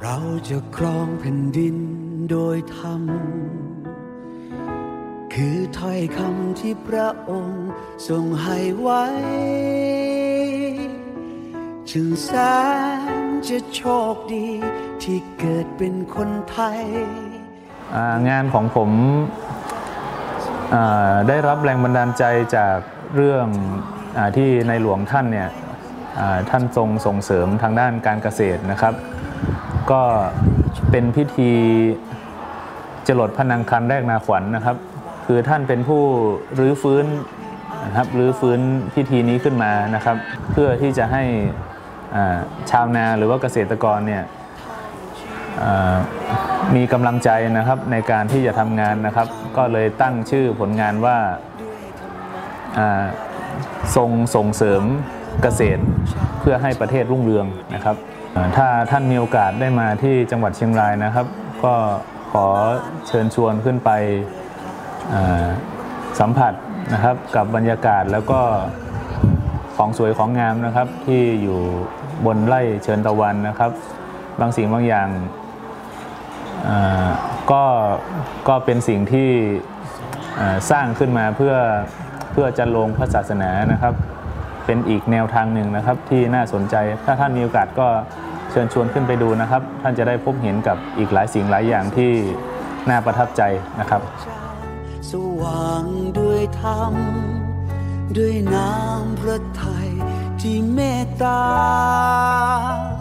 เราจะครองแผ่นดินโดยธรรมคือถ้อยคำที่พระองค์ทรงให้ไว้จึงแสนจะโชคดีที่เกิดเป็นคนไทยงานของผมได้รับแรงบันดาลใจจากเรื่องที่ในหลวงท่านเนี่ยท่านทรงส่งเสริมทางด้านการเกษตรนะครับก็เป็นพิธีจรดพระนางคันแรกนาขวัญนะครับคือท่านเป็นผู้รื้อฟื้นนะครับรื้อฟื้นพิธีนี้ขึ้นมานะครับเพื่อที่จะให้ชาวนาหรือว่าเกษตรกรเนี่ยมีกำลังใจนะครับในการที่จะทำงานนะครับก็เลยตั้งชื่อผลงานว่าส่งเสริมเกษตรเพื่อให้ประเทศรุ่งเรืองนะครับถ้าท่านมีโอกาสได้มาที่จังหวัดเชียงรายนะครับก็ขอเชิญชวนขึ้นไปสัมผัสนะครับกับบรรยากาศแล้วก็ของสวยของงามนะครับที่อยู่บนไร่เชิญตะวันนะครับบางสิ่งบางอย่างก็เป็นสิ่งที่สร้างขึ้นมาเพื่อจะลงพระศาสนานะครับเป็นอีกแนวทางหนึ่งนะครับที่น่าสนใจถ้าท่านมีโอกาสก็เชิญชวนขึ้นไปดูนะครับท่านจะได้พบเห็นกับอีกหลายสิ่งหลายอย่างที่น่าประทับใจนะครับสว่างด้วยธรรมด้วยน้ำพระทัยที่เมตตา